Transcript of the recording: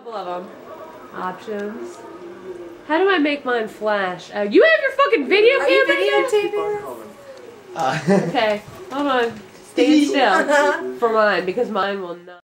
couple of them. Options. How do I make mine flash? You have your fucking video camera? Videotaping? Okay, hold on. Stand still for mine because mine will not.